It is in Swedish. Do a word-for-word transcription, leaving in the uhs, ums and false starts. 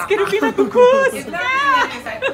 Ska du finna kokos? Ibland är det så här